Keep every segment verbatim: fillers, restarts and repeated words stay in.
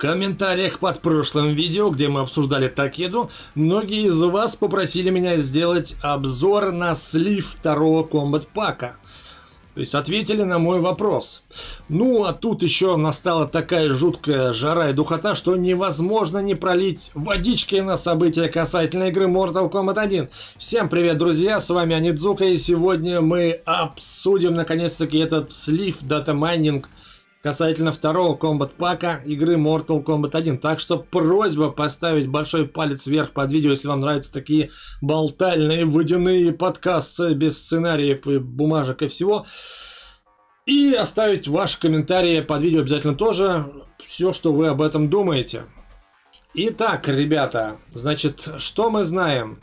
комментариях под прошлым видео, где мы обсуждали Такеду, многие из вас попросили меня сделать обзор на слив второго комбат пака. То есть ответили на мой вопрос. Ну, а тут еще настала такая жуткая жара и духота, что невозможно не пролить водички на события касательно игры Mortal Kombat один. Всем привет, друзья, с вами Анидзука, и сегодня мы обсудим наконец-таки этот слив дата-майнинг касательно второго комбат-пака игры Mortal Kombat один. Так что просьба поставить большой палец вверх под видео, если вам нравятся такие болтальные водяные подкасты без сценариев и бумажек и всего. И оставить ваши комментарии под видео обязательно тоже, все, что вы об этом думаете. Итак, ребята, значит, что мы знаем?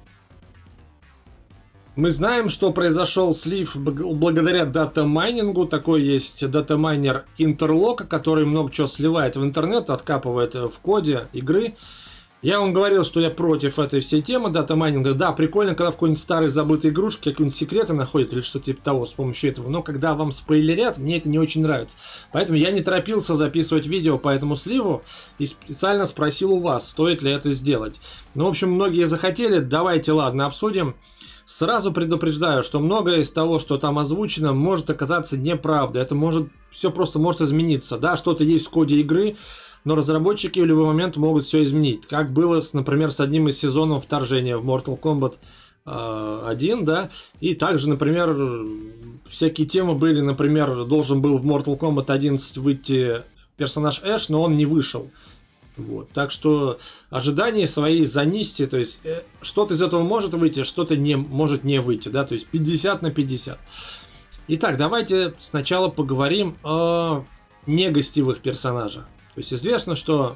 Мы знаем, что произошел слив благодаря дата-майнингу. Такой есть дата-майнер Interlock, который много чего сливает в интернет, откапывает в коде игры. Я вам говорил, что я против этой всей темы дата-майнинга. Да, прикольно, когда в какой-нибудь старой забытой игрушке какие-нибудь секреты находят или что-то типа того с помощью этого. Но когда вам спойлерят, мне это не очень нравится. Поэтому я не торопился записывать видео по этому сливу и специально спросил у вас, стоит ли это сделать. Ну, в общем, многие захотели. Давайте, ладно, обсудим. Сразу предупреждаю, что многое из того, что там озвучено, может оказаться неправдой. Это может, все просто может измениться. Да, что-то есть в коде игры, но разработчики в любой момент могут все изменить. Как было, с, например, с одним из сезонов вторжения в Mortal Kombat один, да. И также, например, всякие темы были, например, должен был в Mortal Kombat одиннадцать выйти персонаж Эш, но он не вышел. Вот. Так что ожидания свои занести, то есть э, что-то из этого может выйти, что-то не может не выйти, да, то есть пятьдесят на пятьдесят. Итак, давайте сначала поговорим о негостевых персонажах. То есть известно, что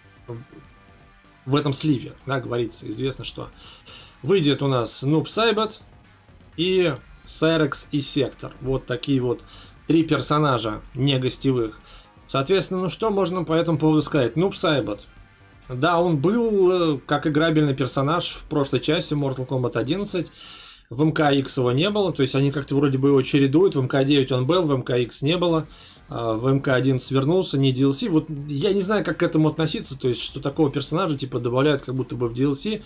в этом сливе, да, говорится, известно, что выйдет у нас Noob Saibot и Cyrax и Сектор. Вот такие вот три персонажа негостевых. Соответственно, ну что можно по этому поводу сказать? Noob Saibot. Да, он был как играбельный персонаж в прошлой части Mortal Kombat одиннадцать. В эм ка икс его не было, то есть они как-то вроде бы его чередуют. В эм ка девять он был, в эм ка икс не было. В эм ка одиннадцать вернулся, не ди эл си. Вот я не знаю, как к этому относиться, то есть что такого персонажа типа добавляют как будто бы в ди эл си.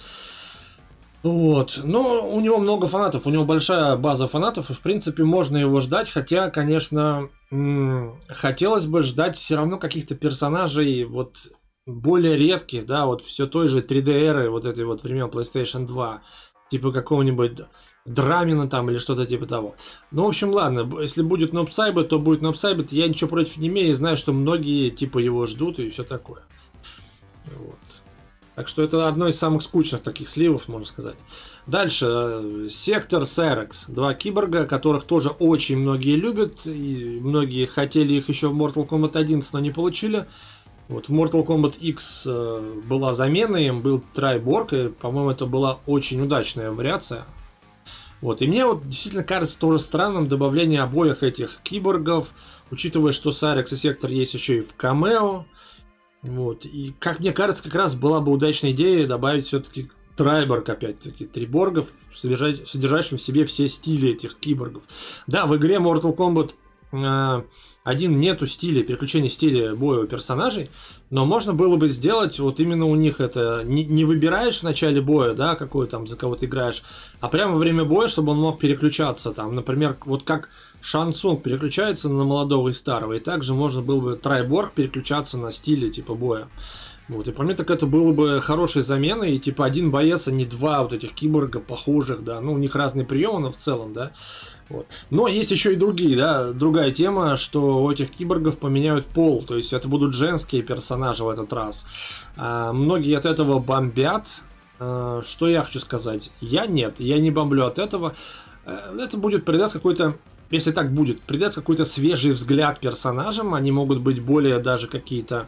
Вот, но у него много фанатов, у него большая база фанатов, и в принципе можно его ждать, хотя, конечно, хотелось бы ждать все равно каких-то персонажей вот более редких, да, вот все той же три дэ эры, вот этой вот времен PlayStation два, типа какого-нибудь Драмина там или что-то типа того. Ну, в общем, ладно, если будет Noob Saibot, то будет Noob Saibot, я ничего против не имею, знаю, что многие типа его ждут и все такое. Вот. Так что это одно из самых скучных таких сливов, можно сказать. Дальше. Сектор, Cyrax. Два киборга, которых тоже очень многие любят. И многие хотели их еще в Mortal Kombat одиннадцать, но не получили. Вот в Mortal Kombat X была замена им, был Трайборг. И, по-моему, это была очень удачная вариация. Вот. И мне вот действительно кажется тоже странным добавление обоих этих киборгов. Учитывая, что Cyrax и Сектор есть еще и в камео. Вот, и как мне кажется, как раз была бы удачная идея добавить все-таки Трайборг, опять-таки, триборгов, содержащим в себе все стили этих киборгов. Да, в игре Mortal Kombat э, один нету стиля, переключения стиля боя у персонажей, но можно было бы сделать, вот именно у них это, не, не выбираешь в начале боя, да, какой там, за кого ты играешь, а прямо во время боя, чтобы он мог переключаться, там, например, вот как Шан Цунг переключается на молодого и старого, и также можно было бы Трайборг переключаться на стиле типа боя. Вот, и по мне так это было бы хорошей заменой, и типа один боец, а не два вот этих киборга похожих, да, ну у них разные приемы, но в целом, да. Вот. Но есть еще и другие, да, другая тема, что у этих киборгов поменяют пол, то есть это будут женские персонажи в этот раз. А, многие от этого бомбят. А, что я хочу сказать? Я нет, я не бомблю от этого. А, это будет придать какой-то... Если так будет, придать какой-то свежий взгляд персонажам, они могут быть более даже какие-то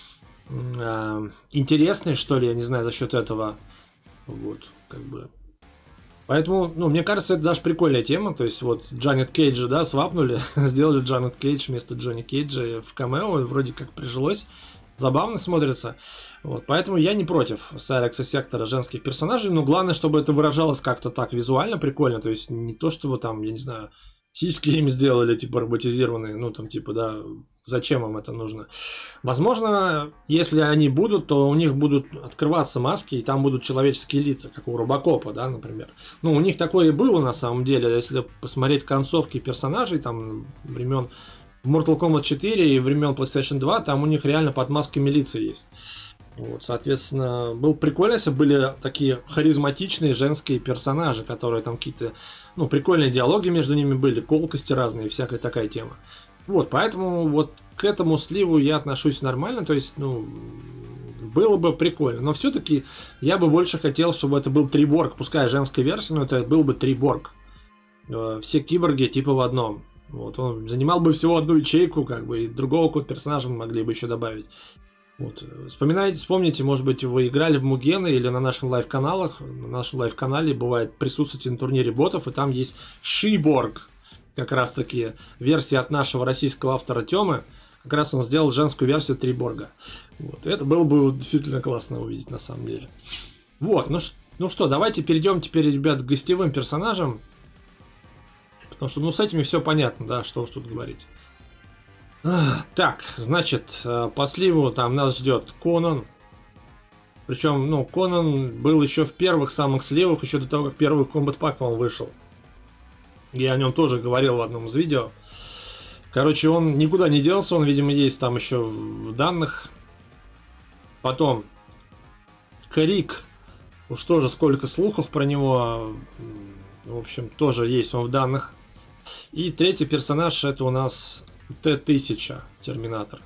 э, интересные, что ли, я не знаю, за счет этого. Вот, как бы. Поэтому, ну, мне кажется, это даже прикольная тема. То есть, вот, Джанет Кейджа, да, свапнули, сделали Джанет Кейдж вместо Джонни Кейджа в камео, вроде как прижилось. Забавно смотрится. Вот, поэтому я не против Cyrax и Сектора женских персонажей, но главное, чтобы это выражалось как-то так визуально прикольно. То есть, не то, чтобы там, я не знаю, сиськи им сделали, типа, роботизированные, ну, там, типа, да, Зачем им это нужно? Возможно, если они будут, то у них будут открываться маски, и там будут человеческие лица, как у Робокопа, да, например. Ну, у них такое и было на самом деле. Если посмотреть концовки персонажей там времен Mortal Kombat четыре и времен PlayStation два, там у них реально под масками лица есть. Вот, соответственно, было прикольно, если были такие харизматичные женские персонажи, которые там какие-то, ну, прикольные диалоги между ними были, колкости разные, всякая такая тема. Вот, поэтому вот к этому сливу я отношусь нормально, то есть, ну, было бы прикольно. Но все-таки я бы больше хотел, чтобы это был Триборг, пускай женская версия, но это был бы Триборг. Все киборги типа в одном. Вот, он занимал бы всего одну ячейку, как бы, и другого код персонажа мы могли бы еще добавить. Вот. Вспоминайте, вспомните, может быть, вы играли в Мугены или на наших лайв-каналах. На нашем лайв-канале бывает присутствуйте на турнире ботов, и там есть Шиборг. Как раз таки версия от нашего российского автора Тёмы. Как раз он сделал женскую версию Триборга. Вот. Это было бы действительно классно увидеть на самом деле. Вот, ну, ну что, давайте перейдем теперь, ребят, к гостевым персонажам. Потому что, ну, с этими все понятно, да, что уж тут говорить. А, так, значит, по сливу там нас ждет Конан. Причем, ну, Конан был еще в первых самых сливах, еще до того, как первый Combat Pack, по-моему, вышел. Я о нем тоже говорил в одном из видео. Короче, он никуда не делся, он, видимо, есть там еще в данных. Потом Крик. Уж тоже сколько слухов про него. В общем, тоже есть он в данных. И третий персонаж это у нас Т тысяча, Терминатор.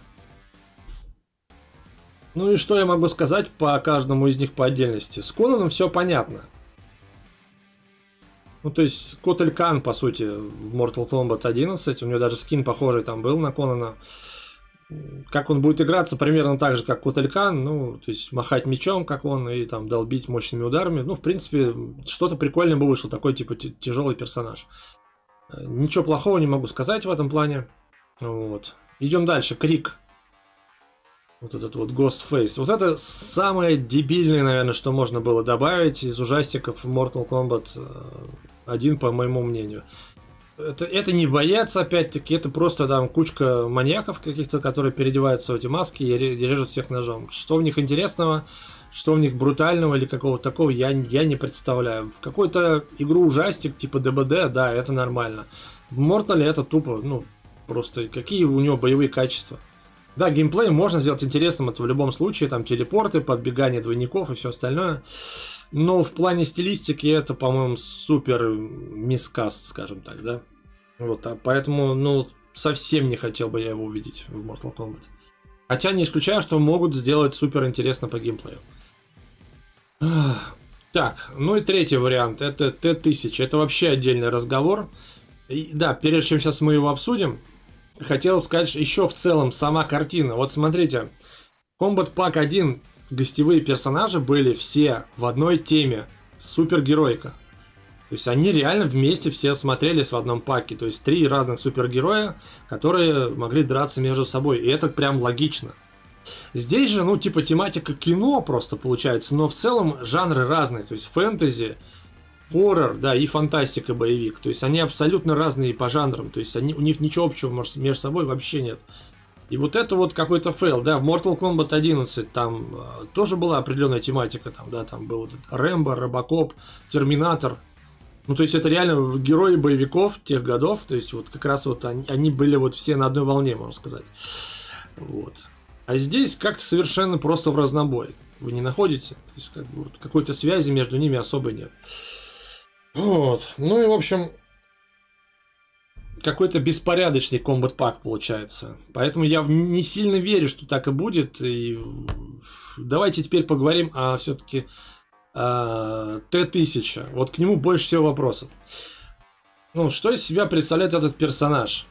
Ну и что я могу сказать по каждому из них по отдельности? С Конаном все понятно. Ну, то есть, Котель Кан, по сути, в Mortal Kombat одиннадцать, у него даже скин похожий там был на Конана. Как он будет играться, примерно так же, как Котель Кан, ну, то есть, махать мечом, как он, и там долбить мощными ударами. Ну, в принципе, что-то прикольное бы вышло, такой, типа, тяжелый персонаж. Ничего плохого не могу сказать в этом плане. Вот. Идем дальше. Крик. Вот этот вот Ghostface. Вот это самое дебильное, наверное, что можно было добавить из ужастиков в Mortal Kombat один, по моему мнению. Это, это не боец, опять-таки, это просто там кучка маньяков каких-то, которые переодеваются в эти маски и режут всех ножом. Что в них интересного, что в них брутального или какого-то такого, я, я не представляю. В какую-то игру-ужастик типа ДБД, да, это нормально. В Mortal это тупо, ну, просто какие у него боевые качества. Да, геймплей можно сделать интересным, это в любом случае, там телепорты, подбегание двойников и все остальное. Но в плане стилистики это, по-моему, супер мискаст, скажем так, да. Вот, а поэтому, ну, совсем не хотел бы я его увидеть в Mortal Kombat. Хотя не исключаю, что могут сделать супер интересно по геймплею. Так, ну и третий вариант, это Т тысяча, это вообще отдельный разговор. И, да, прежде чем сейчас мы его обсудим, хотел сказать, что еще в целом сама картина. Вот смотрите, Combat Pack один гостевые персонажи были все в одной теме. Супергеройка. То есть они реально вместе все смотрелись в одном паке. То есть три разных супергероя, которые могли драться между собой. И это прям логично. Здесь же, ну, типа тематика кино просто получается. Но в целом жанры разные. То есть фэнтези, хоррор, да, и фантастика, боевик. То есть они абсолютно разные по жанрам. То есть они, у них ничего общего может, между собой вообще нет. И вот это вот какой-то фейл, да, в Mortal Kombat одиннадцать там э, тоже была определенная тематика, там, да, там был вот Рэмбо, Робокоп, Терминатор. Ну, то есть это реально герои боевиков тех годов, то есть вот как раз вот они, они были вот все на одной волне, можно сказать. Вот. А здесь как-то совершенно просто в разнобой. Вы не находите? То есть как бы, вот, какой-то связи между ними особой нет. Вот. Ну и в общем... какой-то беспорядочный Combat Pack получается. Поэтому я не сильно верю, что так и будет. И давайте теперь поговорим о все-таки Т тысяча. Вот к нему больше всего вопросов. Ну, что из себя представляет этот персонаж?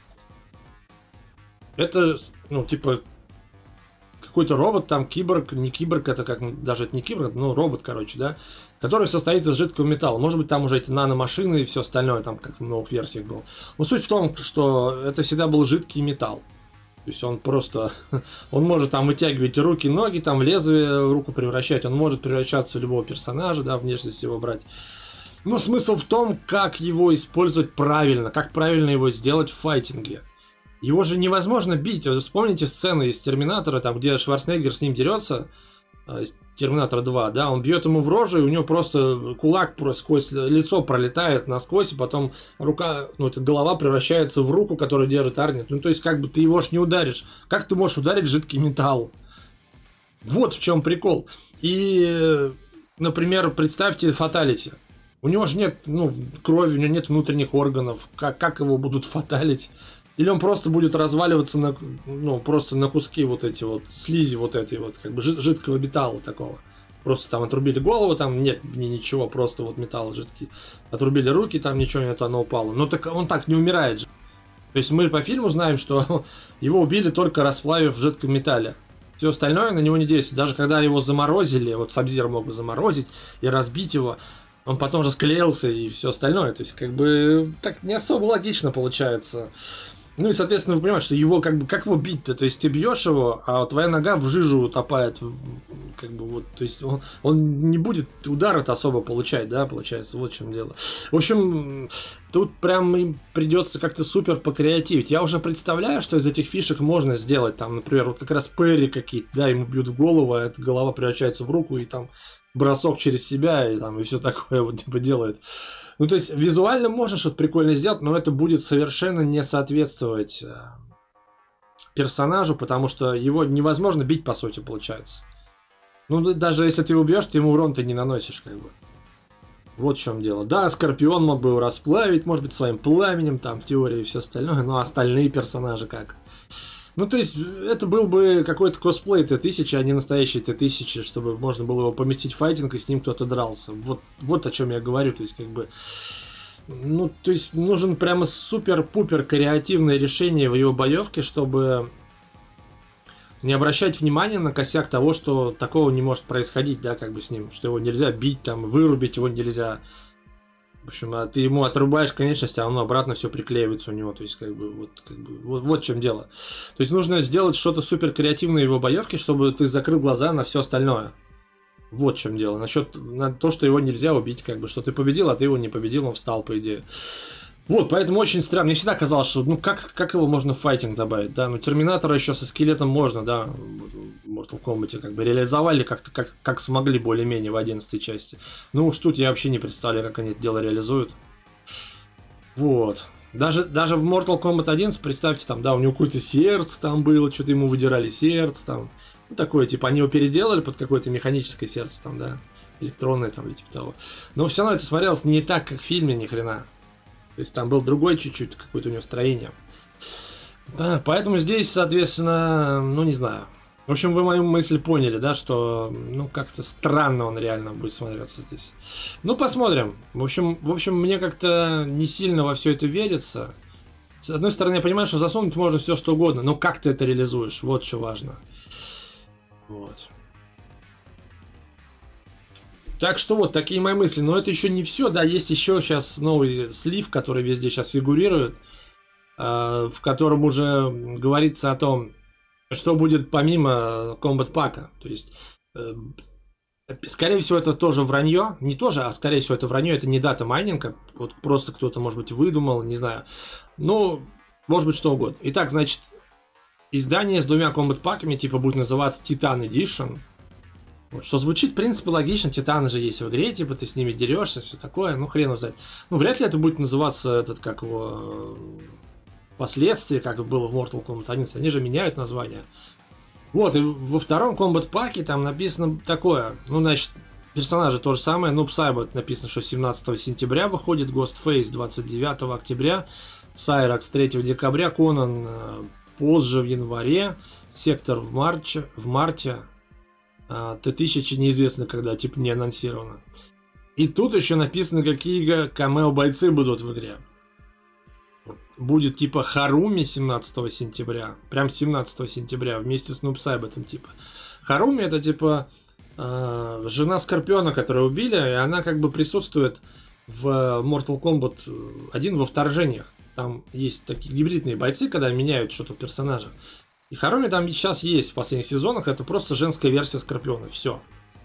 Это, ну, типа, какой-то робот, там, киборг, не киборг, это как, даже это не киборг, но робот, короче, да, который состоит из жидкого металла. Может быть, там уже эти наномашины и все остальное, там, как в новых версиях было. Но суть в том, что это всегда был жидкий металл. То есть он просто, он может там вытягивать руки, ноги, там в лезвие руку превращать, он может превращаться в любого персонажа, да, внешность его брать. Но смысл в том, как его использовать правильно, как правильно его сделать в файтинге. Его же невозможно бить. Вот вспомните сцены из Терминатора, там, где Шварценеггер с ним дерется, из Терминатора два, да, он бьет ему в рожу, и у него просто кулак просто сквозь лицо пролетает насквозь, и потом рука, ну, эта голова превращается в руку, которая держит Арни. Ну, то есть, как бы ты его ж не ударишь. Как ты можешь ударить жидкий металл? Вот в чем прикол. И, например, представьте фаталити. У него же нет, ну, крови, у него нет внутренних органов. Как, как его будут фаталить? Или он просто будет разваливаться на, ну, просто на куски вот эти вот, слизи вот этой вот, как бы жид, жидкого металла такого. Просто там отрубили голову, там нет ни ничего, просто вот металл жидкий. Отрубили руки, там ничего нет, оно упало. Но так он так не умирает же. То есть мы по фильму знаем, что его убили только расплавив в жидком металле. Все остальное на него не действует. Даже когда его заморозили, вот Саб-Зиро мог бы заморозить и разбить его, он потом же склеился и все остальное. То есть, как бы, так не особо логично получается. Ну и, соответственно, вы понимаете, что его, как бы, как его бить-то? То есть, ты бьешь его, а твоя нога в жижу утопает. Как бы, вот, то есть, он, он не будет удара-то особо получать, да, получается, вот в чем дело. В общем, тут прям им придется как-то супер покреативить. Я уже представляю, что из этих фишек можно сделать, там, например, вот как раз Перри какие-то, да, ему бьют в голову, а эта голова превращается в руку, и там бросок через себя, и там, и все такое вот, типа, делает. Ну, то есть, визуально можно что-то прикольно сделать, но это будет совершенно не соответствовать персонажу, потому что его невозможно бить, по сути, получается. Ну, даже если ты его бьешь, ты ему урон-то не наносишь, как бы. Вот в чем дело. Да, Скорпион мог бы его расплавить, может быть, своим пламенем, там, в теории и все остальное, но остальные персонажи как? Ну, то есть, это был бы какой-то косплей Т тысяча, а не настоящий Т тысяча, чтобы можно было его поместить в файтинг, и с ним кто-то дрался. Вот, вот о чем я говорю, то есть, как бы... Ну, то есть, нужен прямо супер-пупер креативное решение в его боевке, чтобы не обращать внимания на косяк того, что такого не может происходить, да, как бы с ним, что его нельзя бить, там, вырубить его нельзя. В общем, а ты ему отрубаешь конечность, а оно обратно все приклеивается у него. То есть, как бы, вот, как бы, вот, вот в чем дело. То есть, нужно сделать что-то супер креативное в его боевке, чтобы ты закрыл глаза на все остальное. Вот в чем дело. Насчет на то, что его нельзя убить, как бы, что ты победил, а ты его не победил, он встал, по идее. Вот, поэтому очень странно. Мне всегда казалось, что ну как, как его можно в файтинг добавить, да? Ну, Терминатора еще со скелетом можно, да, в Mortal Kombat как бы реализовали как-то, как, как смогли более-менее в одиннадцатой части. Ну уж тут я вообще не представляю, как они это дело реализуют. Вот. Даже, даже в Mortal Kombat одиннадцать, представьте, там, да, у него какое-то сердце там было, что-то ему выдирали сердце, там. Ну, такое, типа, они его переделали под какое-то механическое сердце, там, да, электронное, там, или типа того. Но все равно это смотрелось не так, как в фильме, ни хрена. То есть там был другой чуть-чуть, какое-то у него строение. Да, поэтому здесь, соответственно, ну не знаю. В общем, вы мою мысль поняли, да, что, ну, как-то странно он реально будет смотреться здесь. Ну, посмотрим. В общем, в общем, мне как-то не сильно во все это верится. С одной стороны, я понимаю, что засунуть можно все что угодно, но как ты это реализуешь, вот что важно. Вот. Так что вот такие мои мысли. Но это еще не все, да, есть еще сейчас новый слив, который везде сейчас фигурирует, э, в котором уже говорится о том, что будет помимо Combat Pack. То есть, э, скорее всего, это тоже вранье. Не тоже, а скорее всего, это вранье. Это не дата майнинга. Вот просто кто-то, может быть, выдумал, не знаю. Ну, может быть, что угодно. Итак, значит, издание с двумя Combat Pack'ами типа будет называться Titan Edition. Вот, что звучит, в принципе, логично. Титаны же есть в игре, типа ты с ними дерешься, все такое. Ну, хрен узнать. Ну, вряд ли это будет называться этот, как его, последствия, как было в Mortal Kombat одиннадцать. Они же меняют название. Вот, и во втором Combat Pack'е там написано такое. Ну, значит, персонажи то же самое. Noob Saibot написано, что семнадцатого сентября выходит, Ghostface двадцать девятого октября, Cyrax третьего декабря, Конан позже в январе, Сектор в марте, в марте. Т тысяча неизвестно когда, типа не анонсировано. И тут еще написано, какие камео-бойцы будут в игре. Будет типа Харуми семнадцатого сентября. Прям семнадцатого сентября вместе с Noob Saibot типа. Харуми это типа э, жена Скорпиона, которую убили, и она как бы присутствует в Mortal Kombat один во вторжениях. Там есть такие гибридные бойцы, когда меняют что-то в персонажах. И Харуми там сейчас есть в последних сезонах. Это просто женская версия Скорпиона. Все.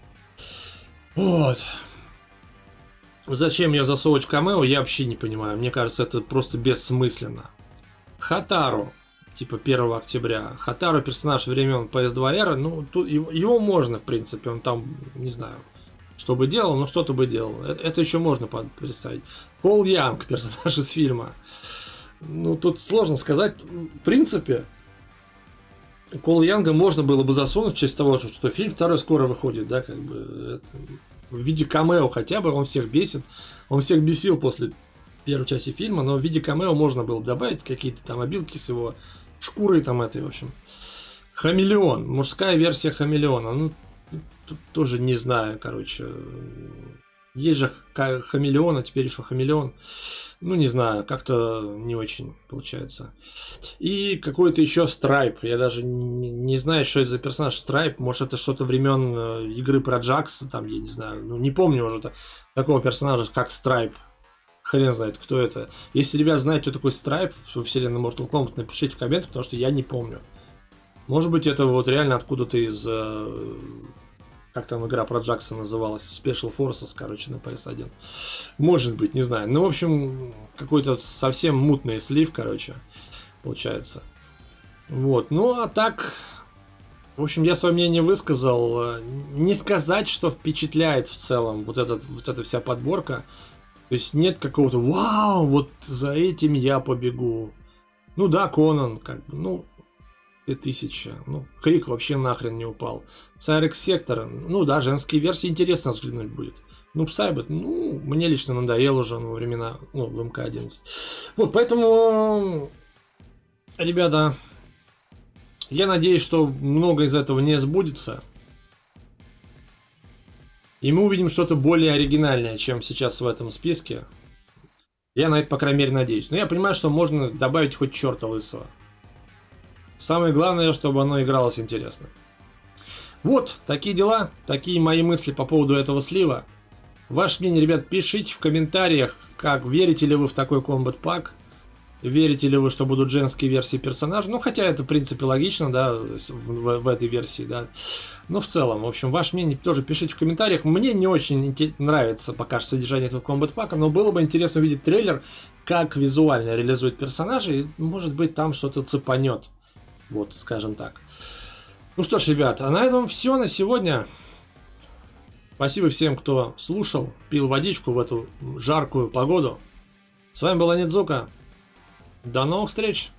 Вот. Зачем ее засовывать в камео, я вообще не понимаю. Мне кажется, это просто бессмысленно. Хатару. типа первого октября. Хатару персонаж времен пи эс два эр, ну, тут его, его можно, в принципе, он там, не знаю, что бы делал, но что-то бы делал. Это, это еще можно представить. Пол Янг, персонаж из фильма. Ну, тут сложно сказать. В принципе, Кола Янга можно было бы засунуть в честь того, что фильм второй скоро выходит, да, как бы это, в виде камео хотя бы, он всех бесит, он всех бесил после первой части фильма, но в виде камео можно было бы добавить какие-то там обилки с его шкурой там этой, в общем. Хамелеон, мужская версия Хамелеона, ну, тут тоже не знаю, короче, есть же Хамелеон, а теперь еще Хамелеон. Ну, не знаю, как-то не очень получается. И какой-то еще Страйп. Я даже не, не знаю, что это за персонаж Страйп. Может, это что-то времен игры про Джакса. Там, я не знаю. Ну, не помню уже такого персонажа, как Страйп. Хрен знает, кто это. Если, ребят, знаете, кто такой Страйп во вселенной Mortal Kombat, напишите в комментах, потому что я не помню. Может быть, это вот реально откуда-то из... Как там игра про Джакса называлась? Special Forces, короче, на пи эс один. Может быть, не знаю. Ну, в общем, какой-то совсем мутный слив, короче, получается. Вот. Ну, а так... В общем, я свое мнение высказал. Не сказать, что впечатляет в целом вот, этот, вот эта вся подборка. То есть нет какого-то «Вау, вот за этим я побегу». Ну да, Конан, как бы, ну... тысяча. Ну, Крик вообще нахрен не упал. Сайрекс Сектор, ну да, женские версии интересно взглянуть будет. Ну, Псайбет, ну, мне лично надоел уже во времена, ну, в эм ка одиннадцать. Вот, поэтому, ребята, я надеюсь, что много из этого не сбудется. И мы увидим что-то более оригинальное, чем сейчас в этом списке. Я на это, по крайней мере, надеюсь. Но я понимаю, что можно добавить хоть черта лысого. Самое главное, чтобы оно игралось интересно. Вот, такие дела, такие мои мысли по поводу этого слива. Ваше мнение, ребят, пишите в комментариях, как верите ли вы в такой Combat Pack. Верите ли вы, что будут женские версии персонажей. Ну, хотя это, в принципе, логично, да, в, в, в этой версии, да. Но в целом, в общем, ваше мнение тоже пишите в комментариях. Мне не очень нравится пока что содержание этого Combat Pack, но было бы интересно увидеть трейлер, как визуально реализует персонажей. И, может быть, там что-то цепанет. Вот, скажем так. Ну что ж, ребят, а на этом все на сегодня. Спасибо всем, кто слушал, пил водичку в эту жаркую погоду. С вами была Недзука. До новых встреч!